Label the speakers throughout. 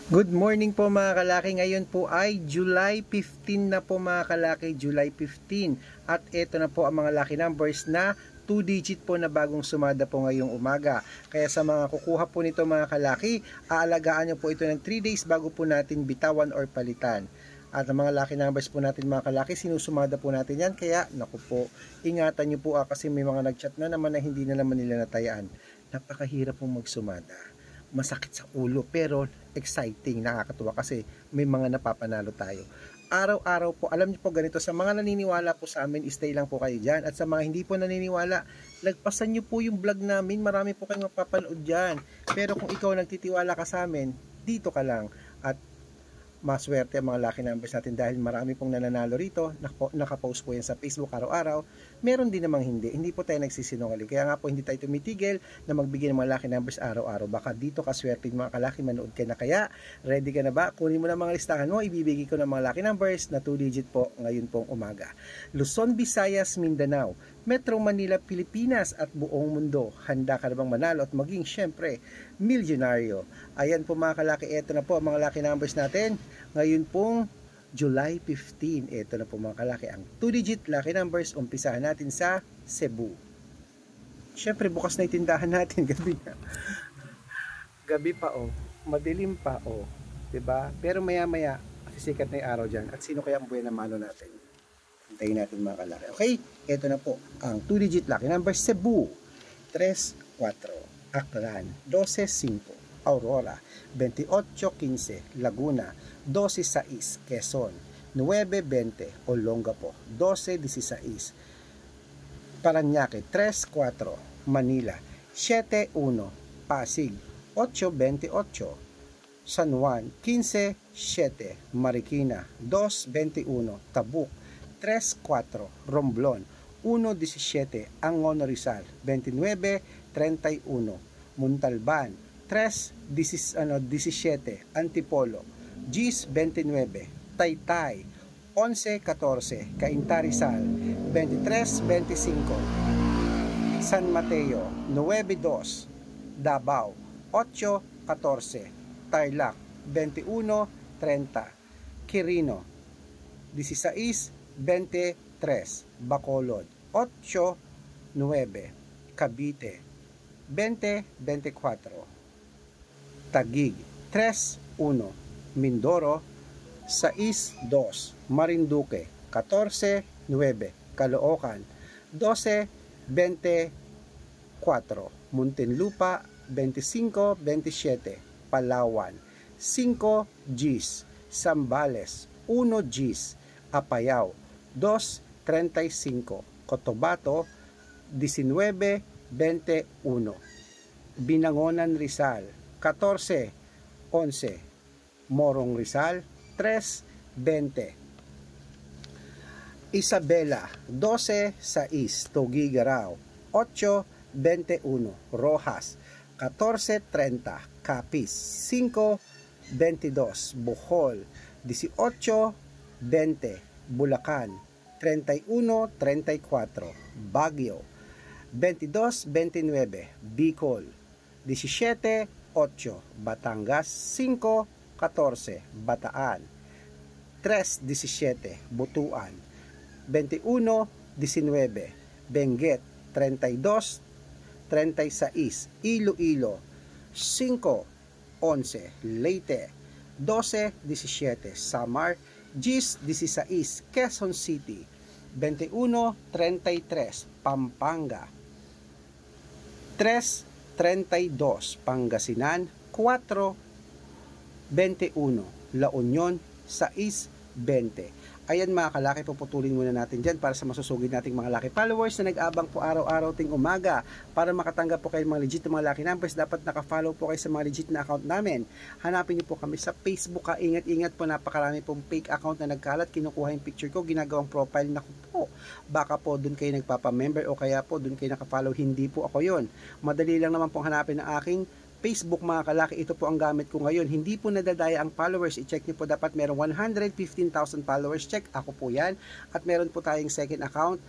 Speaker 1: Good morning po mga kalaki. Ngayon po ay July 15 na po mga kalaki. July 15. At ito na po ang mga lucky numbers na 2-digit po na bagong sumada po ngayong umaga. Kaya sa mga kukuha po nito mga kalaki, aalagaan nyo po ito ng 3 days bago po natin bitawan or palitan. At ang mga lucky numbers po natin mga kalaki, sinusumada po natin yan. Kaya naku po, ingatan nyo po kasi may mga nagchat na naman na hindi na naman nila natayaan. Napakahirap pong magsumada. Masakit sa ulo pero exciting, nakakatuwa kasi may mga napapanalo tayo. Araw-araw po, alam niyo po ganito, sa mga naniniwala po sa amin, stay lang po kayo dyan. At sa mga hindi po naniniwala, lagpasan niyo po yung vlog namin, marami po kayong mapapanood dyan. Pero kung ikaw nagtitiwala ka sa amin, dito ka lang. At maswerte ang mga lucky numbers natin dahil marami pong nananalo rito. Nakapost po yan sa Facebook araw-araw. Meron din namang hindi po tayo nagsisinungaling. Kaya nga po hindi tayo tumitigil na magbigay ng mga lucky numbers araw-araw. Baka dito kaswerte yung mga kalaki, manood ka na. Kaya ready ka na ba? Kunin mo na mga listahan mo, ibibigay ko ng mga lucky numbers na 2-digit po ngayon pong umaga. Luzon, Visayas, Mindanao, Metro Manila, Pilipinas at buong mundo. Handa ka na bang manalo at maging syempre milyonaryo? Ayan po mga kalaki, eto na po ang mga lucky numbers natin ngayon pong July 15. Ito na po mga kalaki ang 2-digit lucky numbers. Umpisahan natin sa Cebu. Syempre bukas na itindahan natin. Gabi na. Gabi pa madilim pa diba? Pero maya maya sisikat na yung araw dyan. At sino kaya ang buhay na mano natin? Hintayin natin mga kalaki. Okay, ito na po ang 2-digit lucky numbers. Cebu 3-4, Aklan 12-5, Aurora 28-15, Laguna 12-6, Quezon 9-20, Olongapo 12-16, Parañaque 3-4, Manila 7-1, Pasig 8-28, San Juan 15-7, Marikina 2-21, Tabuk 3-4, Romblon 1-17, Angono Rizal 29-31, Montalban 3-17, Antipolo Gis 29, Taytay 11-14, Cainta Rizal 23-25, San Mateo 9-2, Davao 8-14, Tarlac 21-30, Quirino 16-23, Bacolod 8-9, Cavite 20-24, Taguig 3-1, Mindoro 6-2, Marinduque 14-9, Caloocan 12-24, Muntinlupa 25-27, Palawan 5 Gs, Zambales 1 Gs, Apayao 2-35, Cotabato 19-21, Binangonan Rizal 14-11, Morong Rizal 3-20, Isabela 12-6, Tuguegarao 8-21, Rojas 14-30, Capiz 5-22, Bohol 18-20, Bulacan 31-34, Baguio 22-29, Bicol 17-8, Batangas 5-14, Bataan 3-17, Butuan 21-19, Benguet 32-36, Iloilo 5-11, Leyte 12-17, Samar 10-16, Quezon City 21-33, Pampanga 3-32, Pangasinan 4-21, La Union 6-20. Ayan mga kalaki, puputulin muna natin dyan para sa masusugid nating mga lucky followers na nag-abang po araw-araw ting umaga. Para makatanggap po kayo ng mga legit na mga lucky numbers, dapat nakafollow po kayo sa mga legit na account namin. Hanapin niyo po kami sa Facebook. Ingat-ingat po, napakarami pong fake account na nagkalat. Kinukuha yung picture ko, ginagawang profile na po. Baka po dun kayo nagpapamember o kaya po dun kayo nakafollow. Hindi po ako yon. Madali lang naman pong hanapin ang aking Facebook mga kalaki. Ito po ang gamit ko ngayon. Hindi po nadadaya ang followers. I-check niyo po, dapat merong 115,000 followers. Check, ako po yan. At meron po tayong second account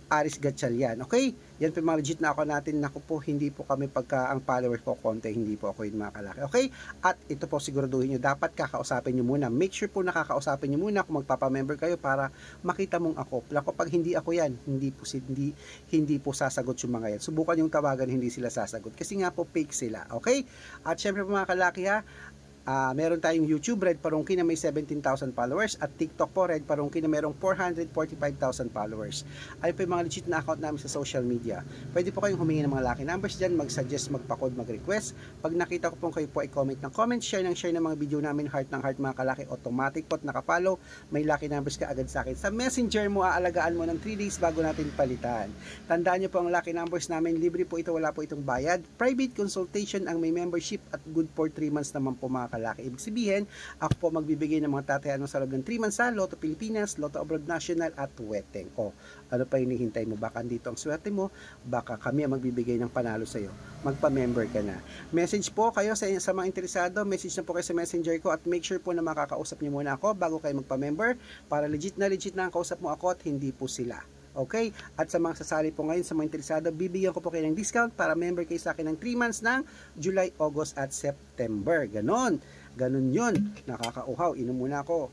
Speaker 2: Aris Gatchalian. Okay? Yan po yung mga legit na ako natin. Naku po, hindi po kami pagka ang followers ko konti, hindi po ako yun mga kalaki. Okay? At ito po siguraduhin nyo, dapat kakausapin nyo muna. Make sure po nakakausapin nyo muna kung magpapamember kayo para makita mong ako. Kapag hindi ako yan, hindi po sasagot yung mga yan. Subukan yung tawagan, hindi sila sasagot. Kasi nga po fake sila. Okay? At syempre po mga kalaki ha, meron tayong YouTube, Red Parungki na may 17,000 followers at TikTok po, Red Parungki na merong 445,000 followers. Ayun po yung mga legit na account namin sa social media. Pwede po kayong humingi ng mga lucky numbers dyan, mag-suggest, magpa-code, mag-request. Pag nakita ko po kayo po ay comment ng comment, share ng mga video namin, heart ng heart mga kalaki, automatic po at nakapollow, may lucky numbers ka agad sa akin. Sa messenger mo, aalagaan mo ng 3 days bago natin palitan. Tandaan nyo po ang lucky numbers namin, libre po ito, wala po itong bayad. Private consultation ang may membership at good for 3 months naman po mga kalaki. Ibig sabihin, ako po magbibigay ng mga tatayan sa loob ng 3 months sa Lotto Pilipinas, Lotto Abroad National at Weteng. O, ano pa hinihintay mo? Baka dito ang swerte mo, baka kami ang magbibigay ng panalo sa iyo. Magpa-member ka na. Message po kayo sa mga interesado, message na po kayo sa messenger ko at make sure po na makakausap niyo muna ako bago kayo magpa-member para legit na ang kausap mo ako at hindi po sila. Okay? At sa mga sasali po ngayon, sa mga interesado, bibigyan ko po kayo ng discount para member kayo sa akin ng 3 months ng July, August at September. Ganon yun. Nakakauhaw. Inom muna ako.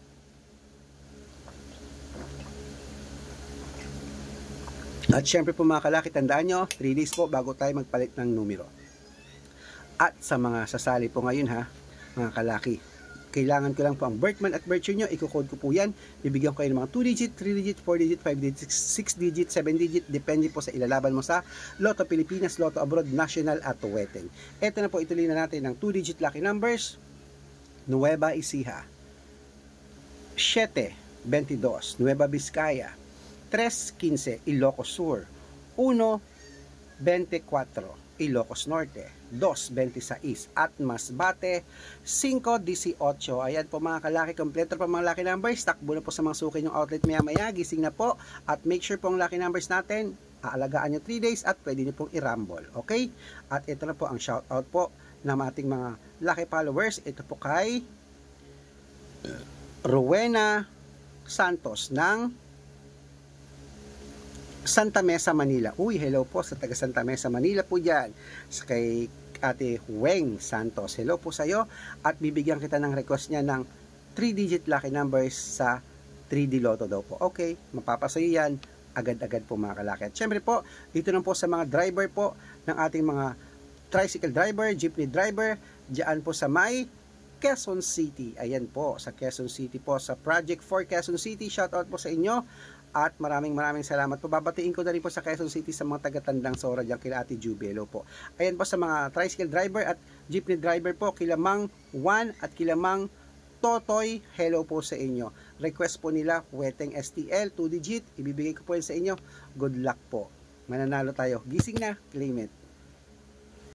Speaker 2: At syempre po mga kalaki, tandaan nyo, 3 days po bago tayo magpalit ng numero. At sa mga sasali po ngayon ha, mga kalaki, kailangan ko lang po ang birth month at birth year nyo, i-code ko po yan, bibigyan ko kayo ng mga 2 digit, 3 digit, 4 digit, 5 digit, 6 digit, 7 digit, depende po sa ilalaban mo sa Lotto Pilipinas, Lotto Abroad, National at Weteng. Ito na po, ituloy na natin ng 2 digit lucky numbers. Nueva Ecija, 7-22, Nueva Vizcaya, 3-15, Ilocos Sur, 1-24, Ilocos Norte, 2-26 at Masbate, 5-18. Ayan po mga kalaki, kompleto po mga lucky numbers. Takbo na po sa mga suki yung outlet maya gising na po at make sure po ang lucky numbers natin, aalagaan nyo 3 days at pwede nyo pong i-rumble. Okay? At ito na po ang shoutout po ng ating mga lucky followers. Ito po kay Rowena Santos ng Santa Mesa, Manila. Uy, hello po sa taga Santa Mesa, Manila po dyan. Sa kay Ate Weng Santos. Hello po sa iyo. At bibigyan kita ng request niya ng 3-digit lucky numbers sa 3D Lotto daw po. Okay, mapapasayo yan agad-agad po mga kalaki. At syempre po, dito na po sa mga driver po ng ating mga tricycle driver, jeepney driver, diyan po sa may Quezon City. Ayan po, sa Quezon City po, sa Project 4 Quezon City. Shoutout po sa inyo. At maraming salamat po. Babatiin ko na rin po sa Quezon City sa mga taga-Tandang Sora dyan kila Ate Jubelo po. Ayan po sa mga tricycle driver at jeepney driver po, kilamang Juan at kilamang Totoy, hello po sa inyo. Request po nila, Weteng STL, 2 digit, ibibigay ko po yan sa inyo. Good luck po. Mananalo tayo. Gising na, claim it.